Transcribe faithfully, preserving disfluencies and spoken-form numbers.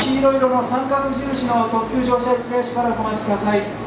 黄色色の三角印の特急乗車一列車からお待ちください。